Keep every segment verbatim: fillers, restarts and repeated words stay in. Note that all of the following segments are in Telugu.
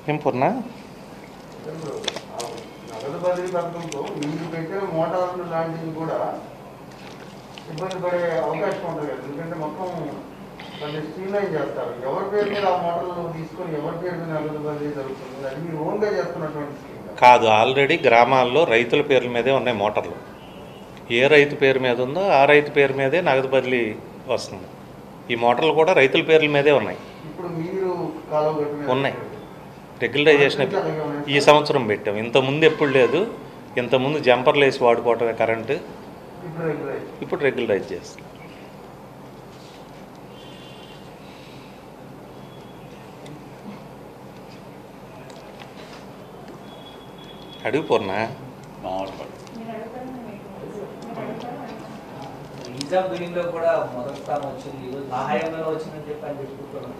ఏం పూర్ణ నగదు బదిలీ పథకంతో మీరు పెట్టిన మోటార్లు లాంటివి కూడా ఇబ్బంది పడే అవకాశం ఉంటుంది కదా, ఎందుకంటే మొత్తం దాన్ని స్ట్రీమ్లైన్ చేస్తారు. ఎవరి పేరు మీద ఆ మోటార్లు తీసుకొని ఎవరి పేరు మీద నగదు బదిలీ జరుగుతుంది, అది మీరు ఓన్గా చేస్తున్నటువంటి స్కీమ్ కాదు. ఆల్రెడీ గ్రామాల్లో రైతుల పేర్ల మీదే ఉన్నాయి మోటార్లు. ఏ రైతు పేరు మీద ఉందో ఆ రైతు పేరు మీదే నగదు బదిలీ వస్తుంది. ఈ మోటార్లు కూడా రైతుల పేర్ల మీదే ఉన్నాయి. ఇప్పుడు మీరు కాలువ ఉన్నాయి. రెగ్యులరైజేషన్ ఈ సంవత్సరం పెట్టాం. ఇంతకుముందు ఎప్పుడు లేదు. ఇంతకుముందు జంపర్లు వేసి వాడుకోవటమే కరెంటు. ఇప్పుడు రెగ్యులరైజ్ చేస్తాం. అడుగు పూర్ణ. రిజర్వ్ బిల్డింగ్ లో కూడా మొదటి స్థానం వచ్చింది. నా హయాంలో వచ్చిందని చెప్పి అని చెప్పుకుంటున్నాను.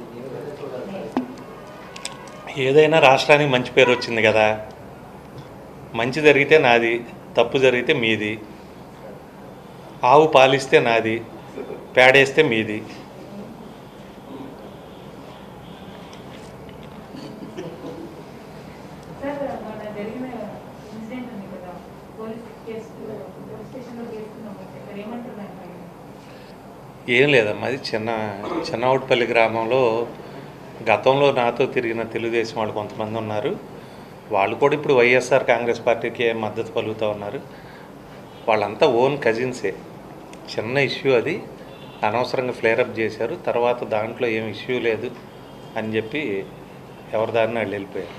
ఏదైనా రాష్ట్రానికి మంచి పేరు వచ్చింది కదా. మంచి జరిగితే నాది, తప్పు జరిగితే మీది. ఆవు పాలిస్తే నాది, పేడేస్తే మీది. ఏం లేదమ్మా, అది చిన్న చిన్నవుట్పల్లి గ్రామంలో గతంలో నాతో తిరిగిన తెలుగుదేశం వాళ్ళు కొంతమంది ఉన్నారు. వాళ్ళు కూడా ఇప్పుడు వైఎస్ఆర్ కాంగ్రెస్ పార్టీకి మద్దతు పలుకుతూ ఉన్నారు. వాళ్ళంతా ఓన్ కజిన్సే. చిన్న ఇష్యూ అది, అనవసరంగా ఫ్లేరప్ చేశారు. తర్వాత దాంట్లో ఏం ఇష్యూ లేదు అని చెప్పి ఎవరి దారిని వాళ్ళు వెళ్ళిపోయారు.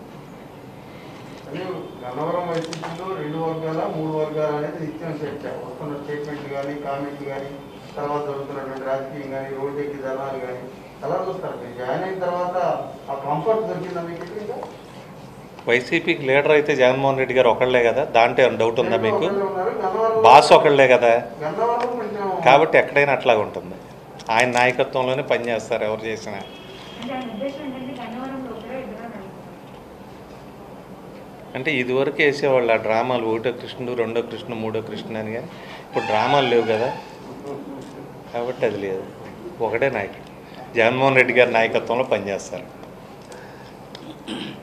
గన్నవరం వైసీపీలో రెండు వర్గాల మూడు వర్గాల అనేది నిత్యం చర్చ. వస్తున్న స్టేట్మెంట్లు కానీ కామెంట్లు కానీ తర్వాత జరుగుతున్నటువంటి రాజకీయం కానీ రోడ్డు ఎక్కి జనాలు కానీ అలా చూస్తారు. మీరు జాయిన్ అయిన తర్వాత ఆ కంఫర్ట్ దొరికిందా మీకు? ఇంకా వైసీపీకి లీడర్ అయితే జగన్మోహన్ రెడ్డి గారు ఒకళ్ళే కదా, దాంట్లో డౌట్ ఉందా మీకు? బాస్ ఒకళ్ళే కదా, కాబట్టి ఎక్కడైనా అట్లాగా ఉంటుంది. ఆయన నాయకత్వంలోనే పనిచేస్తారు ఎవరు చేసినా. అంటే ఇదివరకు వేసేవాళ్ళు ఆ డ్రామాలు, ఒకటో కృష్ణుడు, రెండో కృష్ణుడు, మూడో కృష్ణుడు అని. కానీ ఇప్పుడు డ్రామాలు లేవు కదా, కాబట్టి అది లేదు. ఒకటే నాయకుడు, జగన్మోహన్ రెడ్డి గారి నాయకత్వంలో పనిచేస్తారు.